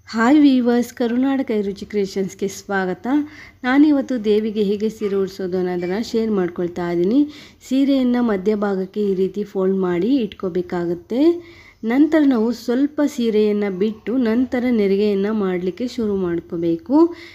Hi viewers, ಕರುನಾಡ ರುಚಿ ಕ್ರಿಯೇಷನ್ಸ್ಗೆ ಸ್ವಾಗತ. ನಾನಿವತ್ತು ದೇವಿಗೆ ಹೇಗೆ ಸೀರೆ ಉಡಿಸೋದು ಅನ್ನೋದನ್ನು ಶೇರ್ ಮಾಡ್ಕೊಳ್ತಾ ಇದ್ದೀನಿ. ಸೀರೆಯನ್ನು ಮಧ್ಯಭಾಗಕ್ಕೆ ಈ ರೀತಿ ಫೋಲ್ಡ್ ಮಾಡಿ ಇಟ್ಕೋಬೇಕಾಗುತ್ತೆ. ನಂತರ ನಾವು ಸ್ವಲ್ಪ ಸೀರೆಯನ್ನು ಬಿಟ್ಟು ನಂತರ ನೆರಿಗೆಯನ್ನು ಮಾಡಲಿಕ್ಕೆ ಶುರು ಮಾಡ್ಕೋಬೇಕು.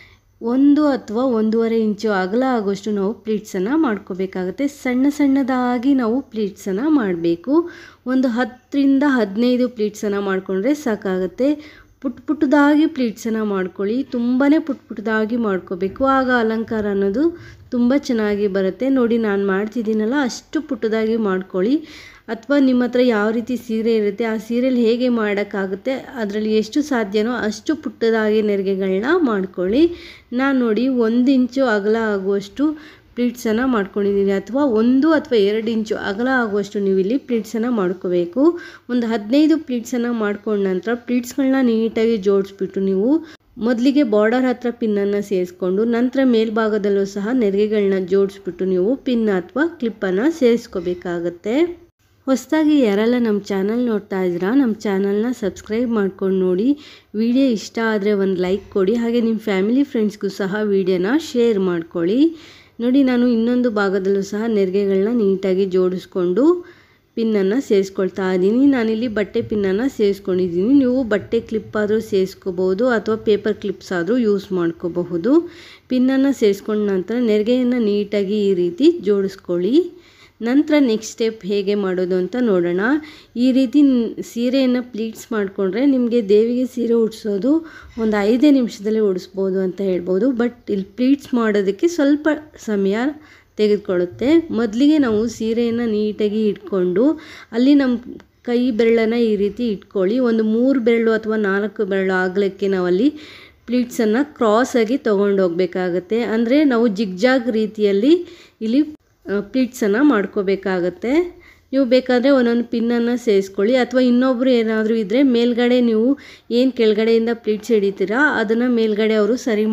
1 ಅಥವಾ 1.5 ಇಂಚು ಅಗಲ ಆಗೋಷ್ಟು ನಾವು ಪ್ಲೀಟ್ಸನ್ನು ಮಾಡ್ಕೋಬೇಕಾಗುತ್ತೆ. ಸಣ್ಣದಾಗಿ ನಾವು ಪ್ಲೀಟ್ಸನ್ನು ಮಾಡಬೇಕು. ಒಂದು 10ರಿಂದ 15 ಪ್ಲೀಟ್ಸನ್ನು ಮಾಡಿಕೊಂಡ್ರೆ ಸಾಕಾಗುತ್ತೆ. ಪುಟ್ಟದಾಗಿ ಪ್ಲೀಟ್ಸನ್ನು ಮಾಡ್ಕೊಳ್ಳಿ. ತುಂಬಾ ಪುಟ್ಟದಾಗಿ ಮಾಡ್ಕೋಬೇಕು. ಆಗ ಅಲಂಕಾರ ಅನ್ನೋದು ತುಂಬ ಚೆನ್ನಾಗಿ ಬರುತ್ತೆ. ನೋಡಿ, ನಾನು ಮಾಡ್ತಿದ್ದೀನಲ್ಲ, ಅಷ್ಟು ಪುಟ್ಟದಾಗಿ ಮಾಡ್ಕೊಳ್ಳಿ. ಅಥವಾ ನಿಮ್ಮ ಹತ್ರ ಯಾವ ರೀತಿ ಸೀರೆ ಇರುತ್ತೆ, ಆ ಸೀರೆಯಲ್ಲಿ ಹೇಗೆ ಮಾಡೋಕ್ಕಾಗುತ್ತೆ, ಅದರಲ್ಲಿ ಎಷ್ಟು ಸಾಧ್ಯನೋ ಅಷ್ಟು ಪುಟ್ಟದಾಗಿ ನೆರಿಗೆಗಳನ್ನ ಮಾಡ್ಕೊಳ್ಳಿ. ನಾನು ನೋಡಿ 1 ಇಂಚು ಅಗಲ ಆಗುವಷ್ಟು ಪ್ಲೀಟ್ಸನ್ನು ಮಾಡ್ಕೊಂಡಿದ್ದೀನಿ. ಅಥವಾ 1 ಅಥವಾ 2 ಇಂಚು ಅಗಲ ಆಗುವಷ್ಟು ನೀವು ಇಲ್ಲಿ ಪ್ಲೀಟ್ಸನ್ನು ಮಾಡ್ಕೋಬೇಕು. ಒಂದು 15 ಪ್ಲೀಟ್ಸನ್ನು ಮಾಡ್ಕೊಂಡ ನಂತರ ಪ್ಲೀಟ್ಸ್ಗಳನ್ನ ನೀಟಾಗಿ ಜೋಡಿಸ್ಬಿಟ್ಟು ನೀವು ಮೊದಲಿಗೆ ಬಾರ್ಡರ್ ಹತ್ರ ಪಿನ್ನನ್ನು ಸೇರಿಸ್ಕೊಂಡು ನಂತರ ಮೇಲ್ಭಾಗದಲ್ಲೂ ಸಹ ನೆರಿಗೆಗಳನ್ನ ಜೋಡಿಸ್ಬಿಟ್ಟು ನೀವು ಪಿನ್ ಅಥವಾ ಕ್ಲಿಪ್ಪನ್ನು ಸೇರಿಸ್ಕೋಬೇಕಾಗತ್ತೆ. ಹೊಸದಾಗಿ ಯಾರೆಲ್ಲ ನಮ್ಮ ಚಾನಲ್ ನೋಡ್ತಾ ಇದ್ದೀರಾ, ನಮ್ಮ ಚಾನಲ್ನ ಸಬ್ಸ್ಕ್ರೈಬ್ ಮಾಡ್ಕೊಂಡು ನೋಡಿ. ವಿಡಿಯೋ ಇಷ್ಟ ಆದರೆ ಒಂದು ಲೈಕ್ ಕೊಡಿ. ಹಾಗೆ ನಿಮ್ಮ ಫ್ಯಾಮಿಲಿ ಫ್ರೆಂಡ್ಸ್ಗೂ ಸಹ ವಿಡಿಯೋನ ಶೇರ್ ಮಾಡ್ಕೊಳ್ಳಿ. ನೋಡಿ, ನಾನು ಇನ್ನೊಂದು ಭಾಗದಲ್ಲೂ ಸಹ ನೆರಿಗೆಗಳನ್ನ ನೀಟಾಗಿ ಜೋಡಿಸ್ಕೊಂಡು ಪಿನ್ನನ್ನು ಸೇರಿಸ್ಕೊಳ್ತಾ ಇದ್ದೀನಿ. ನಾನಿಲ್ಲಿ ಬಟ್ಟೆ ಪಿನ್ನನ್ನು ಸೇರಿಸ್ಕೊಂಡಿದ್ದೀನಿ. ನೀವು ಬಟ್ಟೆ ಕ್ಲಿಪ್ ಆದರೂ ಸೇರಿಸ್ಕೋಬಹುದು ಅಥವಾ ಪೇಪರ್ ಕ್ಲಿಪ್ಸ್ ಆದರೂ ಯೂಸ್ ಮಾಡ್ಕೋಬಹುದು. ಪಿನ್ನನ್ನು ಸೇರಿಸ್ಕೊಂಡ ನಂತರ ನೆರಿಗೆಯನ್ನು ನೀಟಾಗಿ ಈ ರೀತಿ ಜೋಡಿಸ್ಕೊಳ್ಳಿ. ನಂತರ ನೆಕ್ಸ್ಟ್ ಸ್ಟೆಪ್ ಹೇಗೆ ಮಾಡೋದು ಅಂತ ನೋಡೋಣ. ಈ ರೀತಿ ಸೀರೆಯನ್ನು ಪ್ಲೀಟ್ಸ್ ಮಾಡಿಕೊಂಡ್ರೆ ನಿಮಗೆ ದೇವಿಗೆ ಸೀರೆ ಉಡಿಸೋದು ಒಂದು 5 ನಿಮಿಷದಲ್ಲಿ ಉಡಿಸ್ಬೋದು ಅಂತ ಹೇಳ್ಬೋದು. ಬಟ್ ಇಲ್ಲಿ ಪ್ಲೀಟ್ಸ್ ಮಾಡೋದಕ್ಕೆ ಸ್ವಲ್ಪ ಸಮಯ ತೆಗೆದುಕೊಳ್ಳುತ್ತೆ. ಮೊದಲಿಗೆ ನಾವು ಸೀರೆಯನ್ನು ನೀಟಾಗಿ ಇಟ್ಕೊಂಡು ಅಲ್ಲಿ ನಮ್ಮ ಕೈ ಬೆರಳನ್ನು ಈ ರೀತಿ ಇಟ್ಕೊಳ್ಳಿ. ಒಂದು 3 ಬೆರಳು ಅಥವಾ 4 ಬೆರಳು ಆಗಲಿಕ್ಕೆ ನಾವಲ್ಲಿ ಪ್ಲೀಟ್ಸನ್ನು ಕ್ರಾಸಾಗಿ ತೊಗೊಂಡೋಗ್ಬೇಕಾಗತ್ತೆ. ಅಂದರೆ ನಾವು ಜಿಗ್ಜಾಗ್ ರೀತಿಯಲ್ಲಿ ಇಲ್ಲಿ ಪ್ಲೀಟ್ಸನ್ನು ಮಾಡ್ಕೋಬೇಕಾಗತ್ತೆ. ನೀವು ಬೇಕಾದರೆ ಒಂದೊಂದು ಪಿನ್ನನ್ನು ಸೇರಿಸ್ಕೊಳ್ಳಿ. ಅಥವಾ ಇನ್ನೊಬ್ಬರು ಏನಾದರೂ ಇದ್ದರೆ ಮೇಲ್ಗಡೆ ನೀವು ಏನು ಕೆಳಗಡೆಯಿಂದ ಪ್ಲೀಟ್ಸ್ ಹಿಡಿತೀರಾ ಅದನ್ನು ಮೇಲ್ಗಡೆ ಅವರು ಸರಿ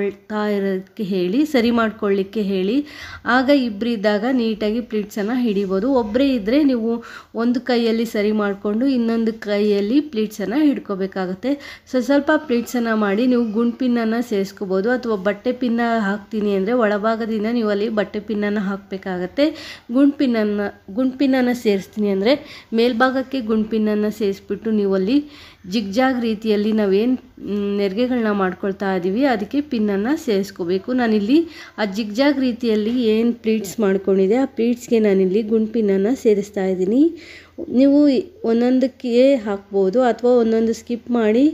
ಮಾಡ್ಕೊಳ್ಳಿಕ್ಕೆ ಹೇಳಿ. ಆಗ ಇಬ್ಬರಿದ್ದಾಗ ನೀಟಾಗಿ ಪ್ಲೀಟ್ಸನ್ನು ಹಿಡಿಬೋದು. ಒಬ್ಬರೇ ಇದ್ದರೆ ನೀವು ಒಂದು ಕೈಯಲ್ಲಿ ಸರಿ ಮಾಡಿಕೊಂಡು ಇನ್ನೊಂದು ಕೈಯಲ್ಲಿ ಪ್ಲೀಟ್ಸನ್ನು ಹಿಡ್ಕೋಬೇಕಾಗತ್ತೆ. ಸ್ವಲ್ಪ ಪ್ಲೀಟ್ಸನ್ನು ಮಾಡಿ ನೀವು ಗುಂಡು ಪಿನ್ನನ್ನು ಸೇರಿಸ್ಕೋಬೋದು. ಅಥವಾ ಬಟ್ಟೆ ಪಿನ್ನ ಹಾಕ್ತೀನಿ ಅಂದರೆ ಒಳಭಾಗದಿಂದ ನೀವು ಅಲ್ಲಿ ಬಟ್ಟೆ ಪಿನ್ನನ್ನು ಹಾಕಬೇಕಾಗತ್ತೆ. ಗುಂಡು ಪಿನ್ನನ್ನು ಸೇರಿಸ್ತೀನಿ ಅಂದರೆ ಮೇಲ್ಭಾಗಕ್ಕೆ ಗುಂಡು ಪಿನ್ನನ್ನು ಸೇರಿಸ್ಬಿಟ್ಟು ನೀವು ಅಲ್ಲಿ ಜಿಗ್ಜಾಗ್ ರೀತಿಯಲ್ಲಿ ನಾವೇನು ನೆರಿಗೆಗಳನ್ನ ಮಾಡ್ಕೊಳ್ತಾ ಇದ್ದೀವಿ ಅದಕ್ಕೆ ಪಿನ್ನನ್ನು ಸೇರಿಸ್ಕೋಬೇಕು. ನಾನಿಲ್ಲಿ ಆ ಜಿಗ್ಜಾಗ್ ರೀತಿಯಲ್ಲಿ ಏನು ಪ್ಲೀಟ್ಸ್ ಮಾಡ್ಕೊಂಡಿದೆ ಆ ಪ್ಲೀಟ್ಸ್ಗೆ ನಾನಿಲ್ಲಿ ಗುಂಡು ಪಿನ್ನನ್ನು ಸೇರಿಸ್ತಾ ಇದ್ದೀನಿ. ನೀವು ಒಂದೊಂದಕ್ಕೆ ಹಾಕ್ಬೋದು ಅಥವಾ ಒಂದೊಂದು ಸ್ಕಿಪ್ ಮಾಡಿ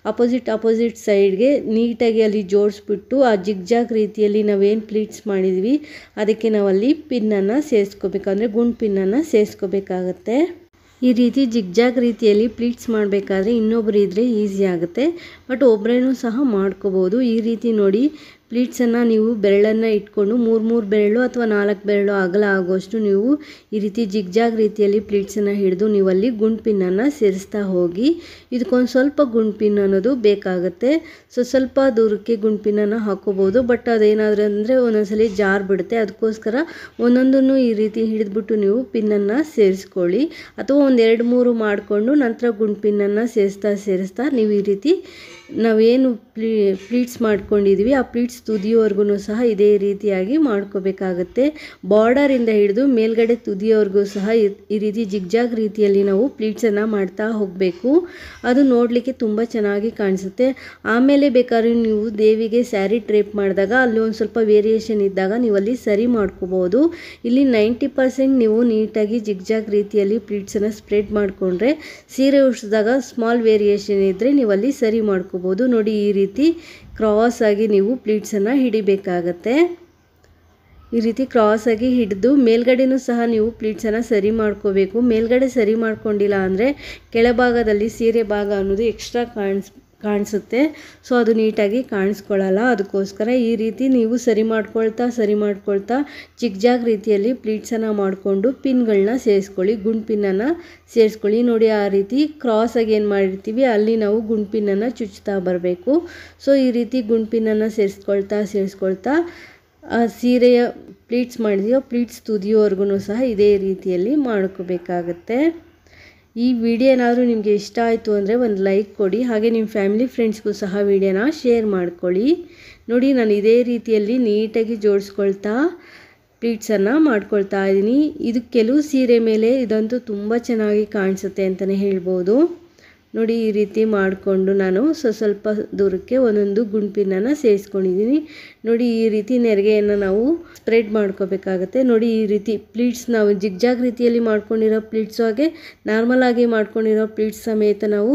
ಅಪೋಸಿಟ್ ಸೈಡ್ಗೆ ನೀಟಾಗಿ ಅಲ್ಲಿ ಜೋಡಿಸ್ಬಿಟ್ಟು ಆ ಜಿಗ್ಜಾಗ್ ರೀತಿಯಲ್ಲಿ ನಾವೇನು ಪ್ಲೀಟ್ಸ್ ಮಾಡಿದ್ವಿ ಅದಕ್ಕೆ ನಾವಲ್ಲಿ ಪಿನ್ನನ್ನು ಸೇರಿಸ್ಕೋಬೇಕು. ಅಂದರೆ ಗುಂಡು ಪಿನ್ನನ್ನು ಸೇರಿಸ್ಕೋಬೇಕಾಗತ್ತೆ. ಈ ರೀತಿ ಜಿಗ್ಜಾಗ್ ರೀತಿಯಲ್ಲಿ ಪ್ಲೀಟ್ಸ್ ಮಾಡಬೇಕಾದ್ರೆ ಇನ್ನೊಬ್ಬರು ಇದ್ದರೆ ಈಸಿ ಆಗುತ್ತೆ. ಬಟ್ ಒಬ್ಬರೇನೂ ಸಹ ಮಾಡ್ಕೋಬೋದು. ಈ ರೀತಿ ನೋಡಿ, ಪ್ಲೀಟ್ಸನ್ನು ನೀವು ಬೆರಳನ್ನು ಇಟ್ಕೊಂಡು 3 ಬೆರಳು ಅಥವಾ 4 ಬೆರಳು ಅಗಲ ಆಗೋಷ್ಟು ನೀವು ಈ ರೀತಿ ಜಿಗ್ಜಾಗ್ ರೀತಿಯಲ್ಲಿ ಪ್ಲೀಟ್ಸನ್ನು ಹಿಡಿದು ನೀವಲ್ಲಿ ಗುಂಡು ಪಿನ್ನನ್ನು ಸೇರಿಸ್ತಾ ಹೋಗಿ. ಇದಕ್ಕೊಂದು ಸ್ವಲ್ಪ ಗುಂಡು ಪಿನ್ ಅನ್ನೋದು ಬೇಕಾಗುತ್ತೆ. ಸ್ವಲ್ಪ ದೂರಕ್ಕೆ ಗುಂಡು ಪಿನ್ನನ್ನು ಹಾಕೋಬೋದು. ಬಟ್ ಅದೇನಾದರೂ ಅಂದರೆ ಒಂದೊಂದ್ಸಲಿ ಜಾರ್ ಬಿಡುತ್ತೆ. ಅದಕ್ಕೋಸ್ಕರ ಒಂದೊಂದನ್ನು ಈ ರೀತಿ ಹಿಡಿದ್ಬಿಟ್ಟು ನೀವು ಪಿನ್ನನ್ನು ಸೇರಿಸ್ಕೊಳ್ಳಿ. ಅಥವಾ ಒಂದು 2-3 ಮಾಡಿಕೊಂಡು ನಂತರ ಗುಂಡು ಪಿನ್ನನ್ನು ಸೇರಿಸ್ತಾ ನೀವು ಈ ರೀತಿ ನಾವೇನು ಪ್ಲೀಟ್ಸ್ ಮಾಡ್ಕೊಂಡಿದ್ವಿ ಆ ಪ್ಲೀಟ್ಸ್ ತುದಿಯವರೆಗೂ ಸಹ ಇದೇ ರೀತಿಯಾಗಿ ಮಾಡ್ಕೋಬೇಕಾಗತ್ತೆ. ಬಾರ್ಡರಿಂದ ಹಿಡಿದು ಮೇಲ್ಗಡೆ ತುದಿಯವರೆಗೂ ಸಹ ಈ ರೀತಿ ಜಿಗ್ಜಾಗ್ ರೀತಿಯಲ್ಲಿ ನಾವು ಪ್ಲೀಟ್ಸನ್ನು ಮಾಡ್ತಾ ಹೋಗಬೇಕು. ಅದು ನೋಡಲಿಕ್ಕೆ ತುಂಬ ಚೆನ್ನಾಗಿ ಕಾಣಿಸುತ್ತೆ. ಆಮೇಲೆ ಬೇಕಾದ್ರೆ ನೀವು ದೇವಿಗೆ ಸ್ಯಾರಿ ಡ್ರೇಪ್ ಮಾಡಿದಾಗ ಅಲ್ಲಿ ಒಂದು ಸ್ವಲ್ಪ ವೇರಿಯೇಷನ್ ಇದ್ದಾಗ ನೀವು ಅಲ್ಲಿ ಸರಿ ಮಾಡ್ಕೋಬೋದು. ಇಲ್ಲಿ 90% ನೀವು ನೀಟಾಗಿ ಜಿಗ್ಜಾಗ್ ರೀತಿಯಲ್ಲಿ ಪ್ಲೀಟ್ಸನ್ನು ಸ್ಪ್ರೆಡ್ ಮಾಡಿಕೊಂಡ್ರೆ ಸೀರೆ ಉಡಿಸಿದಾಗ ಸ್ಮಾಲ್ ವೇರಿಯೇಷನ್ ಇದ್ದರೆ ನೀವು ಅಲ್ಲಿ ಸರಿ ಮಾಡ್ಕೋಬೋದು. ನೋಡಿ, ಈ ರೀತಿ ಕ್ರಾಸ್ ಆಗಿ ನೀವು ಪ್ಲೀಟ್ಸನ್ನು ಹಿಡಿಬೇಕಾಗತ್ತೆ. ಈ ರೀತಿ ಕ್ರಾಸ್ ಆಗಿ ಹಿಡಿದು ಮೇಲ್ಗಡೆನೂ ಸಹ ನೀವು ಪ್ಲೀಟ್ಸನ್ನು ಸರಿ ಮಾಡ್ಕೋಬೇಕು. ಮೇಲ್ಗಡೆ ಸರಿ ಮಾಡ್ಕೊಂಡಿಲ್ಲ ಅಂದರೆ ಕೆಳಭಾಗದಲ್ಲಿ ಸೀರೆ ಭಾಗ ಅನ್ನೋದು ಎಕ್ಸ್ಟ್ರಾ ಕಾಣಿಸುತ್ತೆ. ಸೊ ಅದು ನೀಟಾಗಿ ಕಾಣಿಸ್ಕೊಳ್ಳಲ್ಲ. ಅದಕ್ಕೋಸ್ಕರ ಈ ರೀತಿ ನೀವು ಸರಿ ಮಾಡ್ಕೊಳ್ತಾ ಜಿಗ್ಜಾಗ್ ರೀತಿಯಲ್ಲಿ ಪ್ಲೀಟ್ಸನ್ನು ಮಾಡಿಕೊಂಡು ಪಿನ್ಗಳನ್ನ ಸೇರಿಸ್ಕೊಳ್ಳಿ. ಗುಂಡು ಪಿನ್ನನ್ನು ಸೇರಿಸ್ಕೊಳ್ಳಿ. ನೋಡಿ, ಆ ರೀತಿ ಕ್ರಾಸಾಗಿ ಏನು ಮಾಡಿರ್ತೀವಿ ಅಲ್ಲಿ ನಾವು ಗುಂಡು ಪಿನ್ನನ್ನು ಚುಚ್ತಾ ಬರಬೇಕು. ಸೊ ಈ ರೀತಿ ಗುಂಡು ಪಿನ್ನನ್ನು ಸೇರಿಸ್ಕೊಳ್ತಾ ಆ ಸೀರೆಯ ಪ್ಲೀಟ್ಸ್ ಮಾಡಿದೆಯೋ ಪ್ಲೀಟ್ಸ್ ತುದಿಯೋವರೆಗೂ ಸಹ ಇದೇ ರೀತಿಯಲ್ಲಿ ಮಾಡ್ಕೋಬೇಕಾಗತ್ತೆ. ಈ ವಿಡಿಯೋ ಏನಾದರೂ ನಿಮಗೆ ಇಷ್ಟ ಆಯಿತು ಅಂದರೆ ಒಂದು ಲೈಕ್ ಕೊಡಿ, ಹಾಗೆ ನಿಮ್ಮ ಫ್ಯಾಮಿಲಿ ಫ್ರೆಂಡ್ಸ್ಗೂ ಸಹ ವಿಡಿಯೋನ ಶೇರ್ ಮಾಡ್ಕೊಳ್ಳಿ. ನೋಡಿ, ನಾನು ಇದೇ ರೀತಿಯಲ್ಲಿ ನೀಟಾಗಿ ಜೋಡಿಸ್ಕೊಳ್ತಾ ಪ್ಲೀಟ್ಸನ್ನು ಮಾಡ್ಕೊಳ್ತಾ ಇದ್ದೀನಿ. ಇದು ಕೆಲವು ಸೀರೆ ಮೇಲೆ ಇದಂತೂ ತುಂಬ ಚೆನ್ನಾಗಿ ಕಾಣಿಸುತ್ತೆ ಅಂತಲೇ ಹೇಳ್ಬೋದು. ನೋಡಿ, ಈ ರೀತಿ ಮಾಡಿಕೊಂಡು ನಾನು ಸ್ವಲ್ಪ ದೂರಕ್ಕೆ ಒಂದೊಂದು ಗುಂಪಿನನ್ನು ಸೇರಿಸ್ಕೊಂಡಿದ್ದೀನಿ. ನೋಡಿ, ಈ ರೀತಿ ನೆರಿಗೆಯನ್ನು ನಾವು ಸ್ಪ್ರೆಡ್ ಮಾಡ್ಕೋಬೇಕಾಗತ್ತೆ. ನೋಡಿ, ಈ ರೀತಿ ಪ್ಲೀಟ್ಸ್ ನಾವು ಜಿಗ್ಜಾಗ್ ರೀತಿಯಲ್ಲಿ ಮಾಡ್ಕೊಂಡಿರೋ ಪ್ಲೀಟ್ಸು ಹಾಗೆ ನಾರ್ಮಲ್ ಆಗಿ ಮಾಡ್ಕೊಂಡಿರೋ ಪ್ಲೀಟ್ಸ್ ಸಮೇತ ನಾವು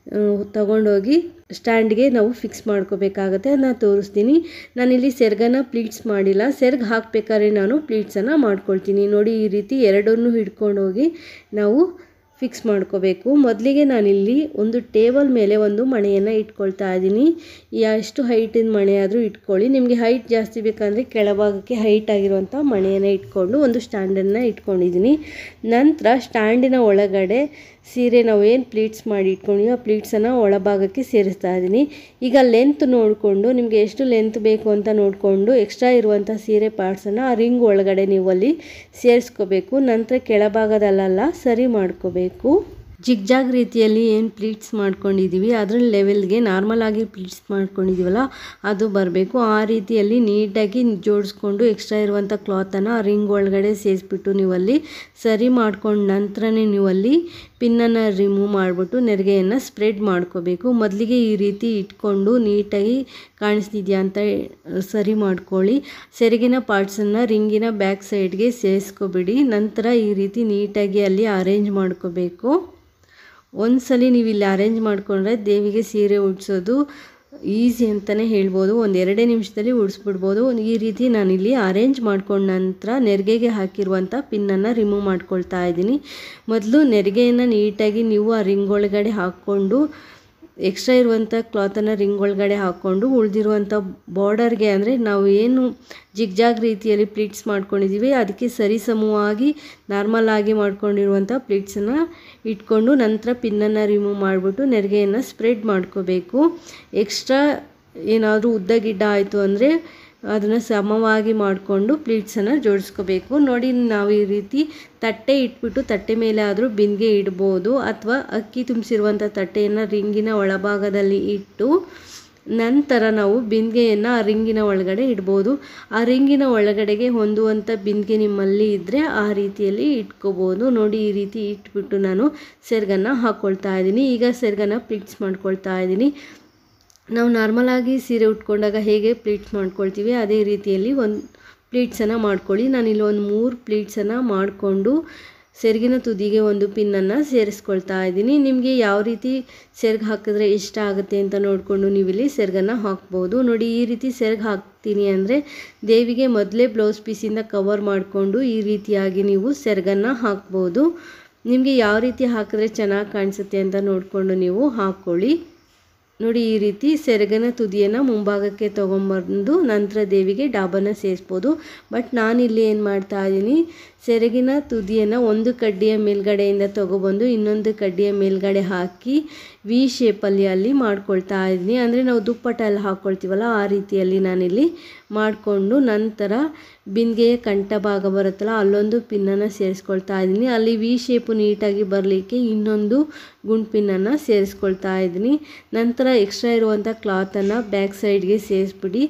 ತಗೊಂಡೋಗಿ ಸ್ಟ್ಯಾಂಡ್ಗೆ ನಾವು ಫಿಕ್ಸ್ ಮಾಡ್ಕೋಬೇಕಾಗತ್ತೆ. ಅದನ್ನ ತೋರಿಸ್ತೀನಿ. ನಾನಿಲ್ಲಿ ಸೆರ್ಗನ್ನು ಪ್ಲೀಟ್ಸ್ ಮಾಡಿಲ್ಲ, ಸೆರ್ಗ್ ಹಾಕಬೇಕಾದ್ರೆ ನಾನು ಪ್ಲೀಟ್ಸನ್ನು ಮಾಡ್ಕೊಳ್ತೀನಿ. ನೋಡಿ, ಈ ರೀತಿ ಎರಡನ್ನೂ ಹಿಡ್ಕೊಂಡೋಗಿ ನಾವು ಫಿಕ್ಸ್ ಮಾಡ್ಕೋಬೇಕು. ಮೊದಲಿಗೆ ನಾನಿಲ್ಲಿ ಒಂದು ಟೇಬಲ್ ಮೇಲೆ ಒಂದು ಮಣೆಯನ್ನು ಇಟ್ಕೊಳ್ತಾ ಇದ್ದೀನಿ. ಎಷ್ಟು ಹೈಟಿನ ಮಣೆ ಆದರೂ ಇಟ್ಕೊಳ್ಳಿ. ನಿಮಗೆ ಹೈಟ್ ಜಾಸ್ತಿ ಬೇಕಂದರೆ ಕೆಳಭಾಗಕ್ಕೆ ಹೈಟ್ ಆಗಿರುವಂಥ ಮಣೆಯನ್ನು ಇಟ್ಕೊಂಡು ಒಂದು ಸ್ಟ್ಯಾಂಡನ್ನು ಇಟ್ಕೊಂಡಿದ್ದೀನಿ. ನಂತರ ಸ್ಟ್ಯಾಂಡಿನ ಒಳಗಡೆ ಸೀರೆ ನಾವು ಏನು ಪ್ಲೀಟ್ಸ್ ಮಾಡಿ ಇಟ್ಕೊಂಡಿವಿ ಆ ಪ್ಲೀಟ್ಸನ್ನು ಒಳಭಾಗಕ್ಕೆ ಸೇರಿಸ್ತಾ ಇದ್ದೀನಿ. ಈಗ ಲೆಂತ್ ನೋಡಿಕೊಂಡು ನಿಮಗೆ ಎಷ್ಟು ಲೆಂತ್ ಬೇಕು ಅಂತ ನೋಡಿಕೊಂಡು ಎಕ್ಸ್ಟ್ರಾ ಇರುವಂಥ ಸೀರೆ ಪಾರ್ಟ್ಸನ್ನು ಆ ರಿಂಗ್ ಒಳಗಡೆ ನೀವು ಅಲ್ಲಿ ಸೇರಿಸ್ಕೋಬೇಕು. ನಂತರ ಕೆಳಭಾಗದಲ್ಲೆಲ್ಲ ಸರಿ ಮಾಡ್ಕೋಬೇಕು. ಜಿಗ್ಜಾಗ್ ರೀತಿಯಲ್ಲಿ ಏನು ಪ್ಲೀಟ್ಸ್ ಮಾಡ್ಕೊಂಡಿದ್ದೀವಿ ಅದರ ಲೆವೆಲ್ಗೆ ನಾರ್ಮಲ್ ಆಗಿ ಪ್ಲೀಟ್ಸ್ ಮಾಡ್ಕೊಂಡಿದ್ದೀವಲ್ಲ ಅದು ಬರಬೇಕು. ಆ ರೀತಿಯಲ್ಲಿ ನೀಟಾಗಿ ಜೋಡಿಸ್ಕೊಂಡು ಎಕ್ಸ್ಟ್ರಾ ಇರುವಂಥ ಕ್ಲಾತನ್ನು ಆ ರಿಂಗ್ ಒಳಗಡೆ ಸೇರಿಸ್ಬಿಟ್ಟು ನೀವಲ್ಲಿ ಸರಿ ಮಾಡ್ಕೊಂಡು ನಂತರನೇ ನೀವಲ್ಲಿ ಪಿನ್ನನ್ನು ರಿಮೂವ್ ಮಾಡಿಬಿಟ್ಟು ನೆರಿಗೆಯನ್ನು ಸ್ಪ್ರೆಡ್ ಮಾಡ್ಕೋಬೇಕು. ಮೊದಲಿಗೆ ಈ ರೀತಿ ಇಟ್ಕೊಂಡು ನೀಟಾಗಿ ಕಾಣಿಸ್ತಿದೆಯಾ ಅಂತ ಸರಿ ಮಾಡ್ಕೊಳ್ಳಿ. ಸೆರಗಿನ ಪಾರ್ಟ್ಸನ್ನು ರಿಂಗಿನ ಬ್ಯಾಕ್ ಸೈಡ್ಗೆ ಸೇರಿಸ್ಕೊಬಿಡಿ. ನಂತರ ಈ ರೀತಿ ನೀಟಾಗಿ ಅಲ್ಲಿ ಅರೇಂಜ್ ಮಾಡ್ಕೋಬೇಕು. ಒಂದ್ಸಲಿ ನೀವು ಇಲ್ಲಿ ಅರೇಂಜ್ ಮಾಡಿಕೊಂಡ್ರೆ ದೇವಿಗೆ ಸೀರೆ ಉಡಿಸೋದು ಈಸಿ ಅಂತಲೇ ಹೇಳ್ಬೋದು. ಒಂದು 2 ನಿಮಿಷದಲ್ಲಿ ಉಡಿಸ್ಬಿಡ್ಬೋದು. ಈ ರೀತಿ ನಾನಿಲ್ಲಿ ಅರೇಂಜ್ ಮಾಡ್ಕೊಂಡ ನಂತರ ನೆರಿಗೆಗೆ ಹಾಕಿರುವಂಥ ಪಿನ್ನನ್ನು ರಿಮೂವ್ ಮಾಡ್ಕೊಳ್ತಾ ಇದ್ದೀನಿ. ಮೊದಲು ನೆರಿಗೆಯನ್ನು ನೀಟಾಗಿ ನೀವು ಆ ರಿಂಗ್ ಒಳಗಡೆ ಹಾಕ್ಕೊಂಡು ಎಕ್ಸ್ಟ್ರಾ ಇರುವಂಥ ಕ್ಲಾತನ್ನು ರಿಂಗ್ ಒಳಗಡೆ ಹಾಕ್ಕೊಂಡು ಉಳಿದಿರುವಂಥ ಬಾರ್ಡರ್ಗೆ ಅಂದರೆ ನಾವು ಏನು ಜಿಗ್ಜಾಗ್ ರೀತಿಯಲ್ಲಿ ಪ್ಲೀಟ್ಸ್ ಮಾಡ್ಕೊಂಡಿದ್ದೀವಿ ಅದಕ್ಕೆ ಸರಿಸಮವಾಗಿ ನಾರ್ಮಲ್ ಆಗಿ ಮಾಡ್ಕೊಂಡಿರುವಂಥ ಪ್ಲೀಟ್ಸನ್ನು ಇಟ್ಕೊಂಡು ನಂತರ ಪಿನ್ನನ್ನು ರಿಮೂವ್ ಮಾಡಿಬಿಟ್ಟು ನೆರಿಗೆಯನ್ನು ಸ್ಪ್ರೆಡ್ ಮಾಡ್ಕೋಬೇಕು. ಎಕ್ಸ್ಟ್ರಾ ಏನಾದರೂ ಉದ್ದ ಗಿಡ್ಡ ಆಯಿತು ಅಂದರೆ ಅದನ್ನು ಸಮವಾಗಿ ಮಾಡಿಕೊಂಡು ಪ್ಲೀಟ್ಸನ್ನು ಜೋಡಿಸ್ಕೋಬೇಕು. ನೋಡಿ, ನಾವು ಈ ರೀತಿ ತಟ್ಟೆ ಇಟ್ಬಿಟ್ಟು ತಟ್ಟೆ ಮೇಲೆ ಆದರೂ ಬಿಂದಿಗೆ ಇಡ್ಬೋದು, ಅಥವಾ ಅಕ್ಕಿ ತುಂಬಿಸಿರುವಂಥ ತಟ್ಟೆಯನ್ನು ರಿಂಗಿನ ಒಳಭಾಗದಲ್ಲಿ ಇಟ್ಟು ನಂತರ ನಾವು ಬಿಂದಿಗೆಯನ್ನು ಆ ರಿಂಗಿನ ಒಳಗಡೆ ಇಡ್ಬೋದು. ಆ ರಿಂಗಿನ ಒಳಗಡೆಗೆ ಹೊಂದುವಂಥ ಬಿಂದಿಗೆ ನಿಮ್ಮಲ್ಲಿ ಇದ್ದರೆ ಆ ರೀತಿಯಲ್ಲಿ ಇಟ್ಕೋಬೋದು. ನೋಡಿ, ಈ ರೀತಿ ಇಟ್ಬಿಟ್ಟು ನಾನು ಸೆರಗನ್ನು ಹಾಕ್ಕೊಳ್ತಾ ಇದ್ದೀನಿ. ಈಗ ಸೆರಗನ್ನು ಪ್ಲೀಟ್ಸ್ ಮಾಡ್ಕೊಳ್ತಾ ಇದ್ದೀನಿ. ನಾವು ನಾರ್ಮಲಾಗಿ ಸೀರೆ ಉಟ್ಕೊಂಡಾಗ ಹೇಗೆ ಪ್ಲೀಟ್ಸ್ ಮಾಡ್ಕೊಳ್ತೀವಿ ಅದೇ ರೀತಿಯಲ್ಲಿ ಒಂದು ಪ್ಲೀಟ್ಸನ್ನು ಮಾಡ್ಕೊಳ್ಳಿ. ನಾನಿಲ್ಲಿ ಒಂದು 3 ಪ್ಲೀಟ್ಸನ್ನು ಮಾಡಿಕೊಂಡು ಸೆರಗಿನ ತುದಿಗೆ ಒಂದು ಪಿನ್ನನ್ನು ಸೇರಿಸ್ಕೊಳ್ತಾ ಇದ್ದೀನಿ. ನಿಮಗೆ ಯಾವ ರೀತಿ ಸೆರಗು ಹಾಕಿದ್ರೆ ಇಷ್ಟ ಆಗುತ್ತೆ ಅಂತ ನೋಡಿಕೊಂಡು ನೀವಿಲ್ಲಿ ಸೆರಗನ್ನು ಹಾಕ್ಬೋದು. ನೋಡಿ, ಈ ರೀತಿ ಸೆರಗು ಹಾಕ್ತೀನಿ ಅಂದರೆ ದೇವಿಗೆ ಮೊದಲೇ ಬ್ಲೌಸ್ ಪೀಸಿಂದ ಕವರ್ ಮಾಡಿಕೊಂಡು ಈ ರೀತಿಯಾಗಿ ನೀವು ಸೆರಗನ್ನು ಹಾಕ್ಬೋದು. ನಿಮಗೆ ಯಾವ ರೀತಿ ಹಾಕಿದ್ರೆ ಚೆನ್ನಾಗಿ ಕಾಣಿಸುತ್ತೆ ಅಂತ ನೋಡಿಕೊಂಡು ನೀವು ಹಾಕ್ಕೊಳ್ಳಿ. ನೋಡಿ, ಈ ರೀತಿ ಸೆರಗಿನ ತುದಿಯನ್ನು ಮುಂಭಾಗಕ್ಕೆ ತೊಗೊಂಬಂದು ನಂತರ ದೇವಿಗೆ ಡಾಬನ್ನು ಸೇರಿಸ್ಬೋದು. ಬಟ್ ನಾನಿಲ್ಲಿ ಏನು ಮಾಡ್ತಾ ಇದ್ದೀನಿ, ಸೆರಗಿನ ತುದಿಯನ್ನು ಒಂದು ಕಡ್ಡಿಯ ಮೇಲ್ಗಡೆಯಿಂದ ತೊಗೊಬಂದು ಇನ್ನೊಂದು ಕಡ್ಡಿಯ ಮೇಲ್ಗಡೆ ಹಾಕಿ ವಿ ಶೇಪಲ್ಲಿ ಅಲ್ಲಿ ಮಾಡ್ಕೊಳ್ತಾ ಇದ್ದೀನಿ. ಅಂದರೆ ನಾವು ದುಪ್ಪಟ್ಟ ಎಲ್ಲ ಹಾಕ್ಕೊಳ್ತೀವಲ್ಲ ಆ ರೀತಿಯಲ್ಲಿ ನಾನಿಲ್ಲಿ ಮಾಡಿಕೊಂಡು ನಂತರ ಬಿಂದಿಗೆಯ ಕಂಠ ಭಾಗ ಬರುತ್ತಲ್ಲ ಅಲ್ಲೊಂದು ಪಿನ್ನನ್ನು ಸೇರಿಸ್ಕೊಳ್ತಾ ಇದ್ದೀನಿ. ಅಲ್ಲಿ ವಿ ಶೇಪು ನೀಟಾಗಿ ಬರಲಿಕ್ಕೆ ಇನ್ನೊಂದು ಗುಂಡು ಪಿನ್ನನ್ನು ಸೇರಿಸ್ಕೊಳ್ತಾ ಇದ್ದೀನಿ. ನಂತರ ಎಕ್ಸ್ಟ್ರಾ ಇರುವಂಥ ಕ್ಲಾತನ್ನು ಬ್ಯಾಕ್ ಸೈಡ್ಗೆ ಸೇರಿಸ್ಬಿಡಿ.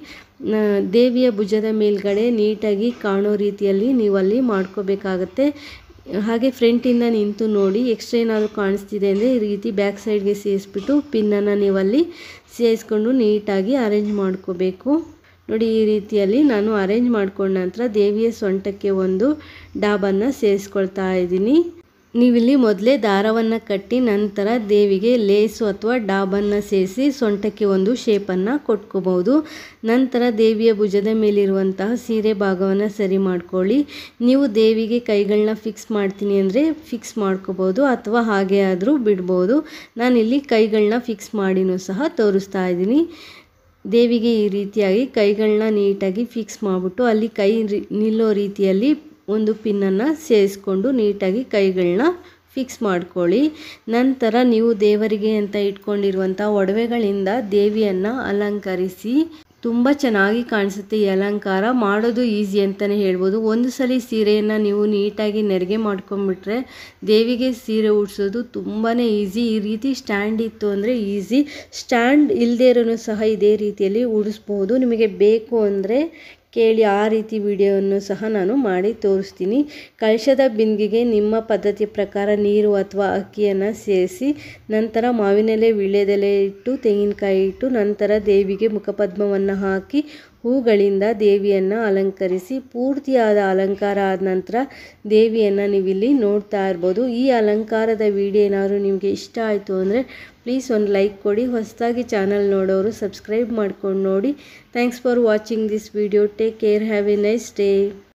ದೇವಿಯ ಭುಜದ ಮೇಲ್ಗಡೆ ನೀಟಾಗಿ ಕಾಣೋ ರೀತಿಯಲ್ಲಿ ನೀವಲ್ಲಿ ಮಾಡ್ಕೋಬೇಕಾಗತ್ತೆ. ಹಾಗೆ ಫ್ರಂಟಿಂದ ನಿಂತು ನೋಡಿ ಎಕ್ಸ್ಟ್ರಾ ಏನಾದರೂ ಕಾಣಿಸ್ತಿದೆ ಅಂದರೆ ಈ ರೀತಿ ಬ್ಯಾಕ್ ಸೈಡ್ಗೆ ಸೇರಿಸ್ಬಿಟ್ಟು ಪಿನ್ನನ್ನು ನೀವಲ್ಲಿ ಸೇರಿಸ್ಕೊಂಡು ನೀಟಾಗಿ ಅರೇಂಜ್ ಮಾಡ್ಕೋಬೇಕು. ನೋಡಿ, ಈ ರೀತಿಯಲ್ಲಿ ನಾನು ಅರೇಂಜ್ ಮಾಡ್ಕೊಂಡ ನಂತರ ದೇವಿಯ ಸೊಂಟಕ್ಕೆ ಒಂದು ಡಾಬನ್ನು ಸೇರಿಸ್ಕೊಳ್ತಾ ಇದ್ದೀನಿ. ನೀವಿಲ್ಲಿ ಮೊದಲೇ ದಾರವನ್ನು ಕಟ್ಟಿ ನಂತರ ದೇವಿಗೆ ಲೇಸು ಅಥವಾ ಡಾಬನ್ನು ಸೇರಿಸಿ ಸೊಂಟಕ್ಕೆ ಒಂದು ಶೇಪನ್ನು ಕೊಟ್ಕೋಬಹುದು. ನಂತರ ದೇವಿಯ ಭುಜದ ಮೇಲಿರುವಂತಹ ಸೀರೆ ಭಾಗವನ್ನು ಸರಿ ಮಾಡ್ಕೊಳ್ಳಿ. ನೀವು ದೇವಿಗೆ ಕೈಗಳನ್ನ ಫಿಕ್ಸ್ ಮಾಡ್ತೀನಿ ಅಂದರೆ ಫಿಕ್ಸ್ ಮಾಡ್ಕೋಬೋದು ಅಥವಾ ಹಾಗೆ ಆದರೂ ಬಿಡ್ಬೋದು. ನಾನಿಲ್ಲಿ ಕೈಗಳನ್ನ ಫಿಕ್ಸ್ ಮಾಡಿನೂ ಸಹ ತೋರಿಸ್ತಾ ಇದ್ದೀನಿ. ದೇವಿಗೆ ಈ ರೀತಿಯಾಗಿ ಕೈಗಳನ್ನ ನೀಟಾಗಿ ಫಿಕ್ಸ್ ಮಾಡಿಬಿಟ್ಟು ಅಲ್ಲಿ ಕೈ ನಿಲ್ಲೋ ರೀತಿಯಲ್ಲಿ ಒಂದು ಪಿನ್ನನ್ನು ಸೇರಿಸ್ಕೊಂಡು ನೀಟಾಗಿ ಕೈಗಳನ್ನ ಫಿಕ್ಸ್ ಮಾಡ್ಕೊಳ್ಳಿ. ನಂತರ ನೀವು ದೇವರಿಗೆ ಅಂತ ಇಟ್ಕೊಂಡಿರುವಂಥ ಒಡವೆಗಳಿಂದ ದೇವಿಯನ್ನು ಅಲಂಕರಿಸಿ ತುಂಬ ಚೆನ್ನಾಗಿ ಕಾಣಿಸುತ್ತೆ. ಈ ಅಲಂಕಾರ ಮಾಡೋದು ಈಸಿ ಅಂತಲೇ ಹೇಳ್ಬೋದು. ಒಂದು ಸಲ ಸೀರೆಯನ್ನು ನೀವು ನೀಟಾಗಿ ನೆರಿಗೆ ಮಾಡ್ಕೊಂಬಿಟ್ರೆ ದೇವಿಗೆ ಸೀರೆ ಉಡಿಸೋದು ತುಂಬಾ ಈಸಿ. ಈ ರೀತಿ ಸ್ಟ್ಯಾಂಡ್ ಇತ್ತು ಅಂದರೆ ಈಸಿ. ಸ್ಟ್ಯಾಂಡ್ ಇಲ್ಲದೇ ಇರೋನು ಸಹ ಇದೇ ರೀತಿಯಲ್ಲಿ ಉಡಿಸ್ಬೋದು. ನಿಮಗೆ ಬೇಕು ಅಂದರೆ ಕೇಳಿ, ಆ ರೀತಿ ವಿಡಿಯೋವನ್ನು ಸಹ ನಾನು ಮಾಡಿ ತೋರಿಸ್ತೀನಿ. ಕಳಶದ ಬಿಂದಿಗೆಗೆ ನಿಮ್ಮ ಪದ್ಧತಿಯ ಪ್ರಕಾರ ನೀರು ಅಥವಾ ಅಕ್ಕಿಯನ್ನು ಸೇರಿಸಿ ನಂತರ ಮಾವಿನೆಲೆ ವೀಳ್ಯದೆಲೆ ಇಟ್ಟು ತೆಂಗಿನಕಾಯಿ ಇಟ್ಟು ನಂತರ ದೇವಿಗೆ ಮುಖಪದ್ಮವನ್ನು ಹಾಕಿ ಹೂಗಳಿಂದ ದೇವಿಯನ್ನು ಅಲಂಕರಿಸಿ ಪೂರ್ತಿಯಾದ ಅಲಂಕಾರ ಆದ ನಂತರ ದೇವಿಯನ್ನು ನೀವಿಲ್ಲಿ ನೋಡ್ತಾ ಇರ್ಬೋದು. ಈ ಅಲಂಕಾರದ ವಿಡಿಯೋ ಏನಾದರೂ ನಿಮಗೆ ಇಷ್ಟ ಆಯಿತು ಅಂದರೆ ಪ್ಲೀಸ್ ಒಂದು ಲೈಕ್ ಕೊಡಿ. ಹೊಸದಾಗಿ ಚಾನಲ್ ನೋಡೋರು ಸಬ್ಸ್ಕ್ರೈಬ್ ಮಾಡ್ಕೊಂಡು ನೋಡಿ. Thanks for watching this video. Take care. Have a nice day.